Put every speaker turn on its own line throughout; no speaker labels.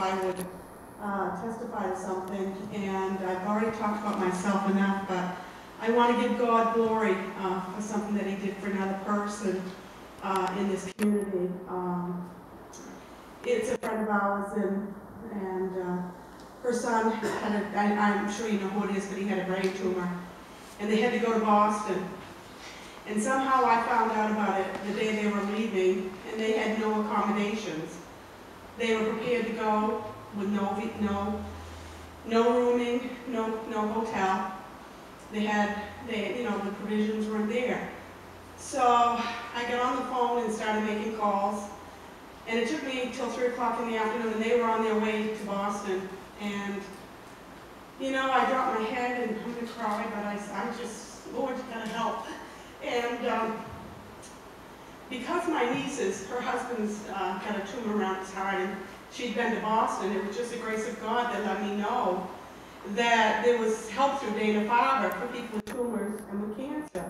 I would testify to something, and I've already talked about myself enough, but I want to give God glory for something that He did for another person in this community. It's a friend of ours, and her son had I'm sure you know who it is, but he had a brain tumor, and they had to go to Boston. And somehow I found out about it the day they were leaving, and they had no accommodations. They were prepared to go with no rooming, no hotel. The provisions weren't there. So I got on the phone and started making calls, and it took me till 3 o'clock in the afternoon, and they were on their way to Boston. And I dropped my head and I'm gonna cry, but I just, Lord, you gotta help. And because my nieces, her husband's got a tumor around his heart, and she'd been to Boston, it was just the grace of God that let me know that there was help through Dana-Farber for people with tumors and with cancer.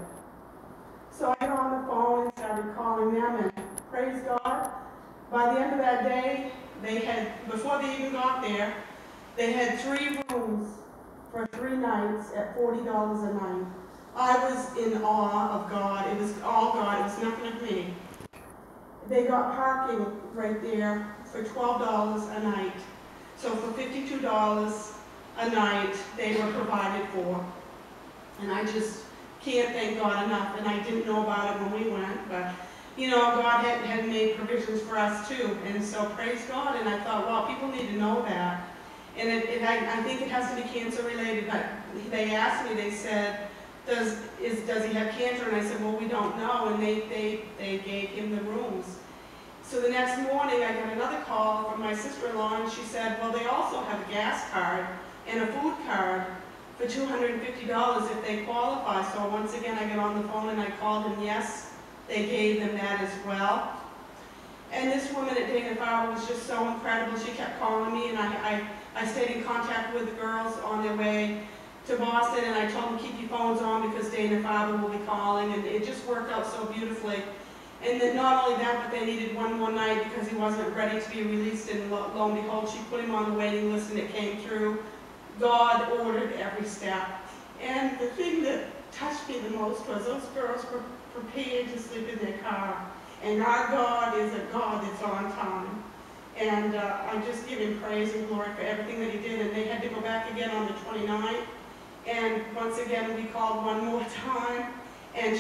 So I got on the phone and started calling them, and praise God, by the end of that day, before they even got there, they had 3 rooms for 3 nights at $40 a night. I was in awe of God. It was all God. It was nothing of me. They got parking right there for $12 a night. So for $52 a night, they were provided for. And I just can't thank God enough. And I didn't know about it when we went, but God had made provisions for us too. And so praise God. And I thought, well, people need to know that. And I think it has to be cancer related. But they asked me, they said, does he have cancer? And I said, well, we don't know. And they gave him the rooms. So the next morning, I got another call from my sister-in-law, and she said, well, they also have a gas card and a food card for $250 if they qualify. So once again, I got on the phone and I called, and yes, they gave them that as well. And this woman at Dana-Farber was just so incredible. She kept calling me, and I stayed in contact with the girls on their way to Boston, and I told them, keep your phones on because Dana-Farber will be calling, and it just worked out so beautifully. And then not only that, but they needed one more night because he wasn't ready to be released, and lo and behold, she put him on the waiting list and it came through. God ordered every step. And the thing that touched me the most was those girls were prepared to sleep in their car. And our God is a God that's on time. And I just give Him praise and glory for everything that He did. And they had to go back again on the 29th. And once again, we called one more time. And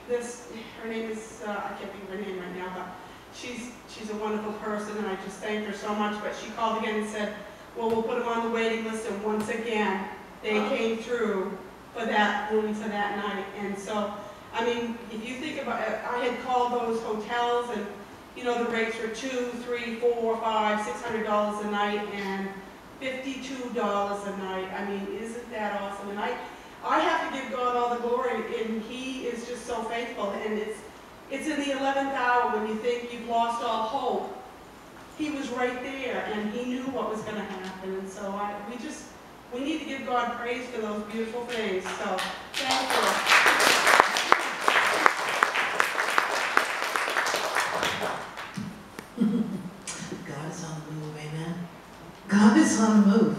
her name is, I can't think of her name right now, but she's a wonderful person, and I just thank her so much. But she called again and said, well, we'll put them on the waiting list, and once again, they came through for that room for that night. And so, I mean, if you think about it, I had called those hotels, and the rates were $200, $300, $400, $500, $600 a night, and $52 a night. I mean, isn't that awesome? And I have to give God all the glory, and He is just so faithful. And it's in the 11th hour when you think you've lost all hope. He was right there, and He knew what was going to happen. And so we need to give God praise for those beautiful things. So thank
you. God is on the move, amen. God is on the move.